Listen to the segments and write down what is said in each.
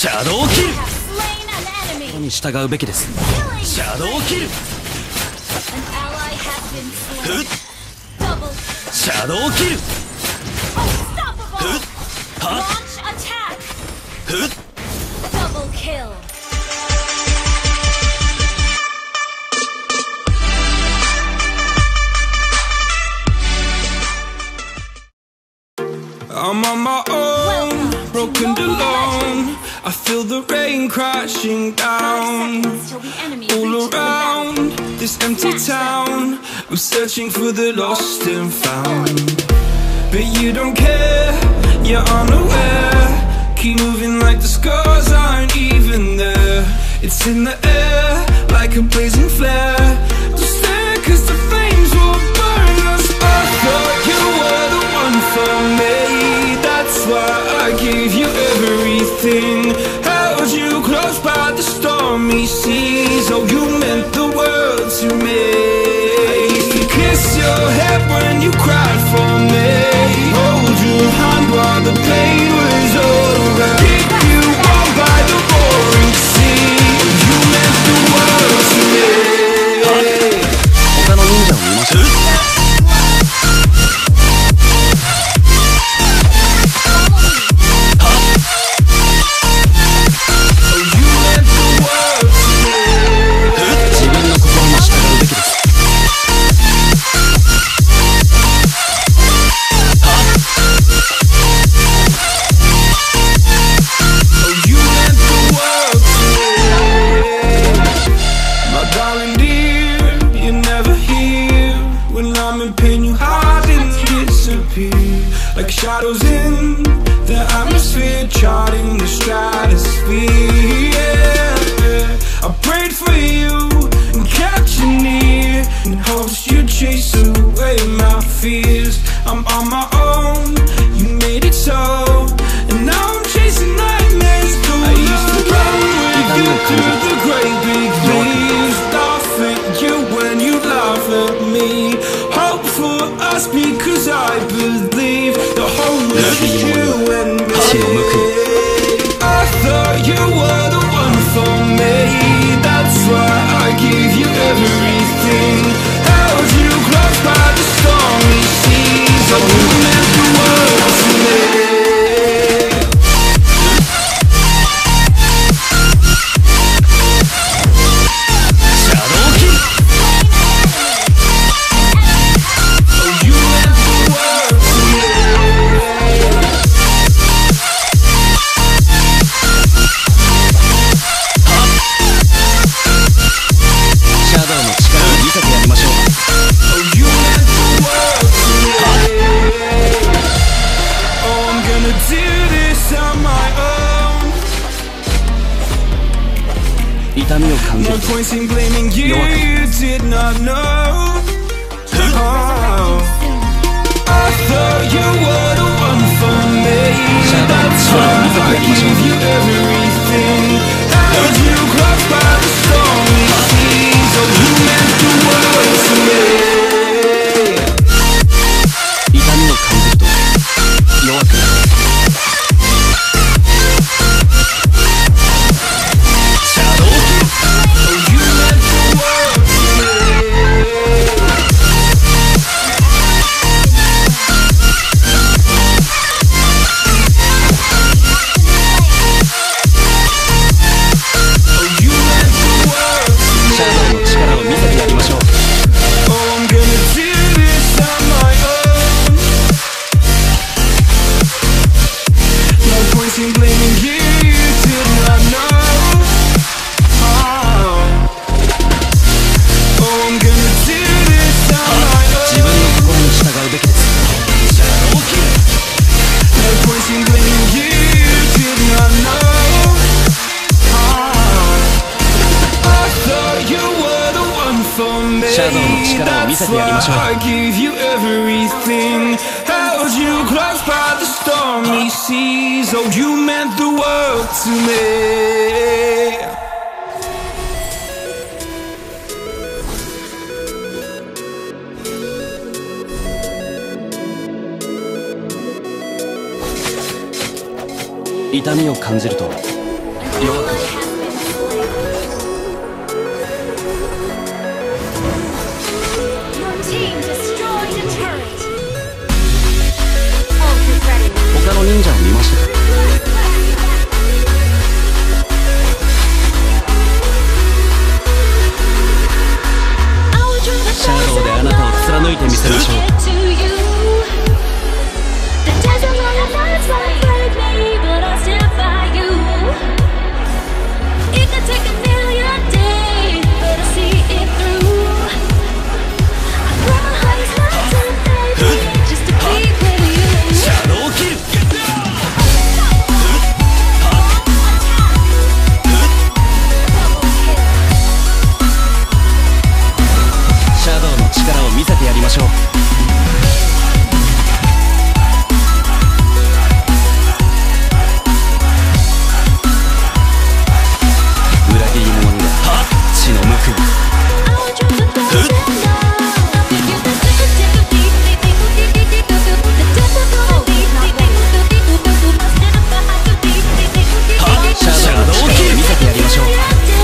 シャドウキル。ここに従うべきです。シャドウキル。ふっ。シャドウキル。ふっ。はっ。ふっ。 I'm on my own, broken and alone. I feel the rain crashing down. All around this empty town, I'm searching for the lost and found. But you don't care, you're unaware. Keep moving like the scars aren't even there. It's in the air, like a blazing flare. Don't stare, cause the flames will burn us. I thought you were the one for me. That's why I gave you everything. Held you close by the stormy seas. Oh, you meant the world to me. I used to kiss your head when you cried for me. Hold your hand while the pain was over. Keep you warm by the roaring sea. You meant the world to me. 他の忍者を見ましょう。 Like shadows in the atmosphere, charting the stratosphere. Yeah. I prayed for you and kept you near, in hopes you'd chase away my fears. I'm on my own, you made it so, and now I'm chasing nightmares. I used to run with you through the great big leaves, laugh at you when you laugh at me. Hope for us because I believe the whole is you and me. I thought you were the one for me. That's why I gave you everything. Held you close by the stormy seas. Oh, you meant the world to me. No point in blaming you, you did not know. Oh, I thought you were the one for me. That's why I gave you everything. Held you close by the stormy seas. Oh, you meant the world to me. 痛みを感じると弱くなる。 That's why I gave you everything. Held you close by the stormy seas. Oh, you meant the world to me. Itamiを感じると弱く他の忍者を見ましたか。シャドウであなたを貫いてみせましょう。力を見せてやりましょう。裏切り者には血の報い。シャドウを見せてやりましょう。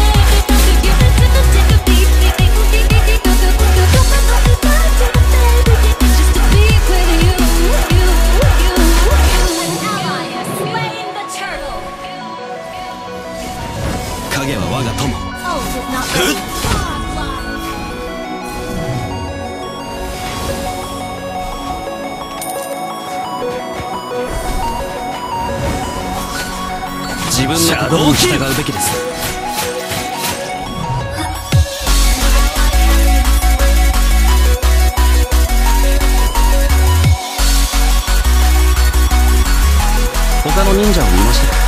影は我が友。自分の心に従うべきです。他の忍者を見ましたか。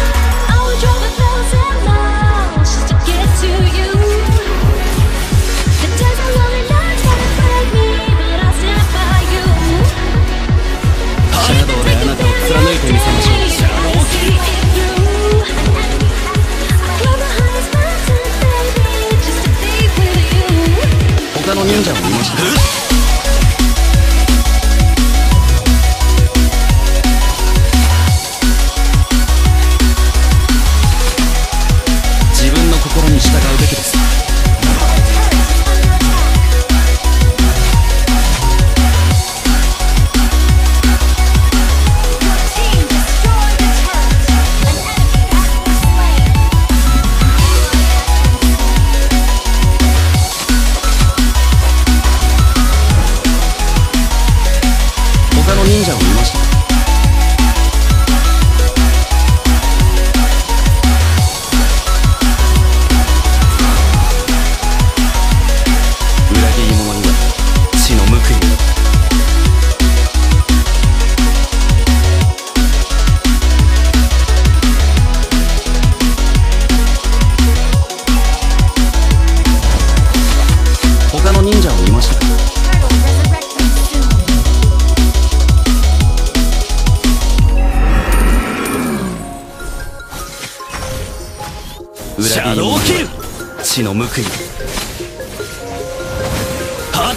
シャドウであなたを貫いてみせましょう。他の忍者を見ました。自分の心に従うべきです。他の忍者を見ました。裏切り者には血の報い。他の忍者を見ましたか。裏切り者には血の報い。はっ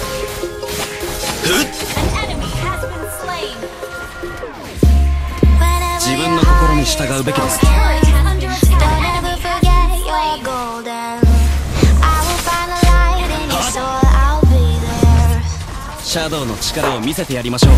自分の心に従うべきです。シャドウの力を見せてやりましょう。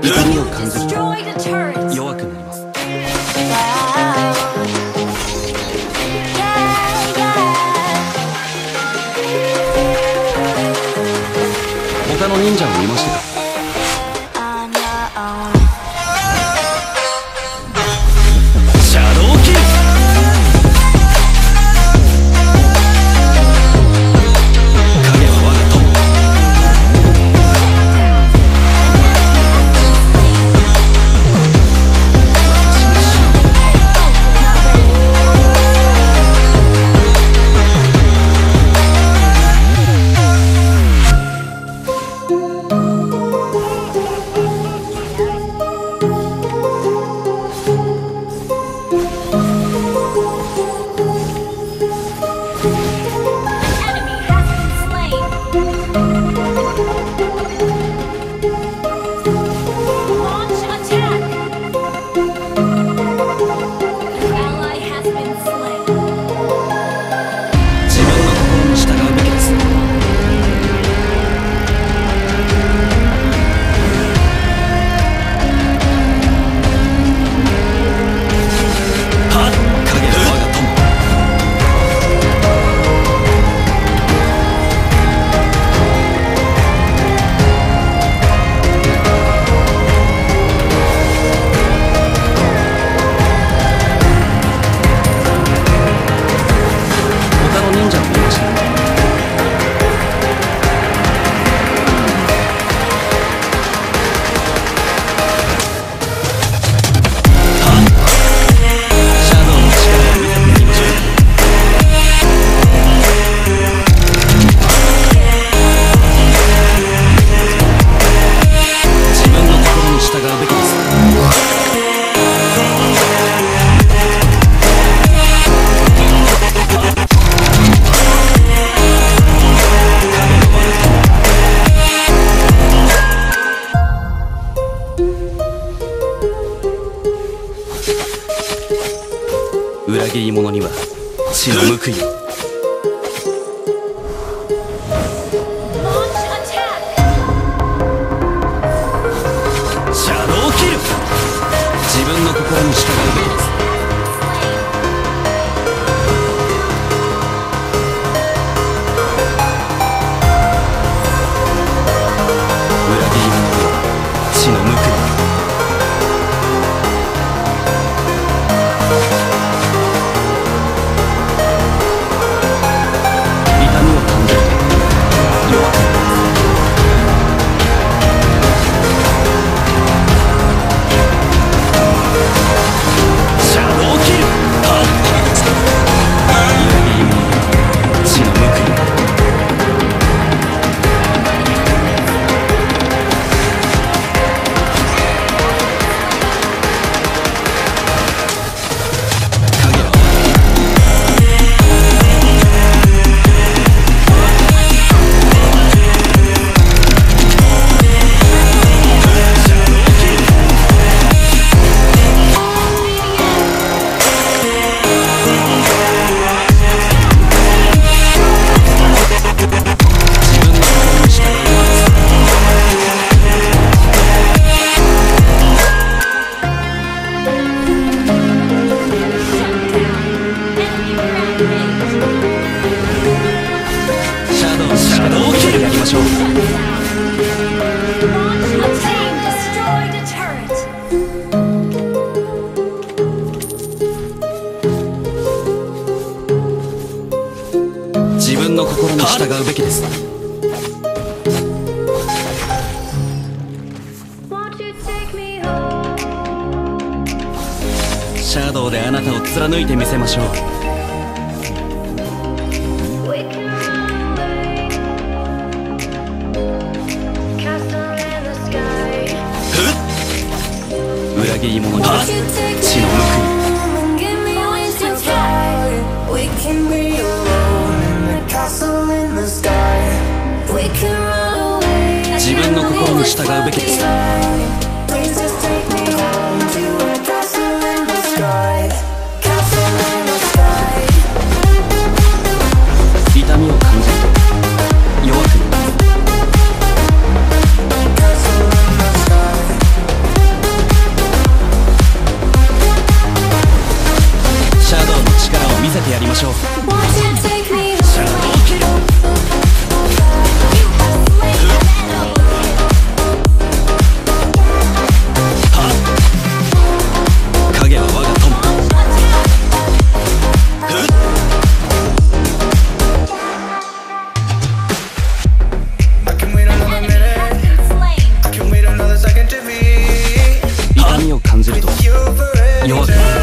痛みを感じると弱くなります。他の忍者を見ましたか？シャドウキル。影は我が友。裏切り者には血の報いを。シャドウキル。自分の心に従うべきです。裏切り者には血の報いを。自分の心に従うべきです。シャドウであなたを貫いてみせましょう。裏切り者には血の報い。自分の心に従うべきです。痛みを感じると弱くなる。 弱く